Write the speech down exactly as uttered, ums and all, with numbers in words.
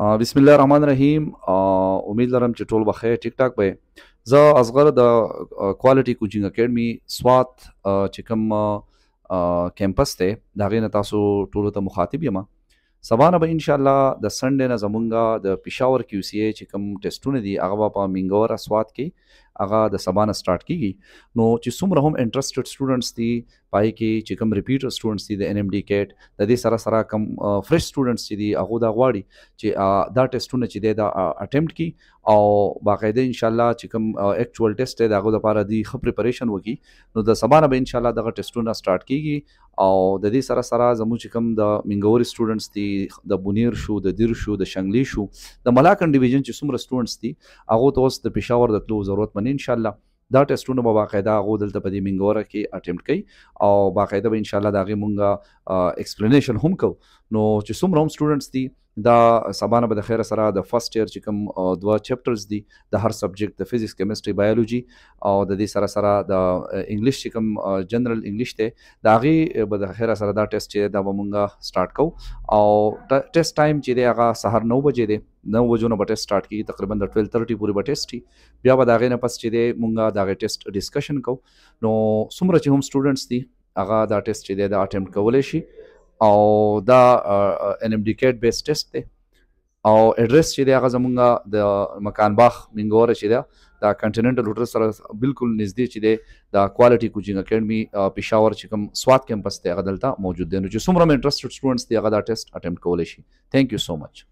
بسم الله الرحمن الرحیم. امید لرم چې ټول بخیر ټیک ټاک به. زه اصغر د کوالټي کوچنګ اکیډمی سوات چې کوم کیمپس ته د هغې نه تاسو ټولو ته مخاطب یم. سبا نه به انشاءالله د سنډې نه زمونږ د پېښور کیو سی ای چې کوم ټیسټونه دي هغه به په منګورا سوات کې هغه د سبا نه سټارټ کیږي. نو چې څومره هم انټرسټډ سټوډنټس دي پای کې چې کوم ریپیټر سټوډنټس دي د ان ایم ډي کیټ د دې سره سره کوم فرش سټوډنټس چې دي هغه دا غواړي چې دا ټیسټونه چې دی دا اټمپټ کی او باقاعده انشاءالله چې کوم اکچوال ټیسټ دی د هغه لپاره دی ښه پریپریشن وکړي. نو د سبا نه به انشاءالله دغه ټیسټونه سټارټ کیږي او د دې سره سره زموږ چې کوم د منګوري سټوډنټس دي د بونیر شو د دیر شو د شنګلی شو د ملاکنډ ډیویژن چې څومره سټوډنټس دي هغه ته اوس د پېښور د تلو ضرورت مني. انشاءالله دا ټیسټونه به باقاعده هغه دلته په دې منګورا کې اټمپټ کوي او باقاعده به انشاءالله د هغې مونږ ایکسپلینیشن هم کوو. نو چې څومره هم سټوډنټس دي دا سبا نه به د خیره سره د فرست ایئر چې کوم دوه چپټرز دي د هر سبجیکټ د فزیکس کیمسټري بایولوژي او د دې سره سره د انګلیش چې کوم جنرال انګلیش دی د هغې به د خیره سره دا ټیسټ چې دا به مونږ سټارټ کوو او ټیسټ ټایم چې دی هغه سهار نو بجې دی. نو بجو نه به ټیسټ سټارټ کېږي تقریبا د ټویل تھرټي پورې به ټیسټ وي. بیا به د هغې نه پس چې دی مونږ د هغې ټیسټ ډسکشن کوو. نو څومره چې هم سټوډنټس دي هغه دا ټیسټ چې دی دا اټمپټ کولی شي او دا ان ایم ډي کیټ بیس ټیسټ دی او ایډریس چې دی هغه زمونږ د مکان باغ منګوره چې دی دا کنټیننټل هوټل سره بالکل نږدې چې دی دا کوالټي کوچنګ اکیډمي پېښور چې کوم سوات کیمپس دی هغه دلته موجود دی. نو چې څومره هم انټرسټډ سټوډنټس دي هغه دا ټیسټ اټمپټ کولی شي. تھینک یو سو مچ.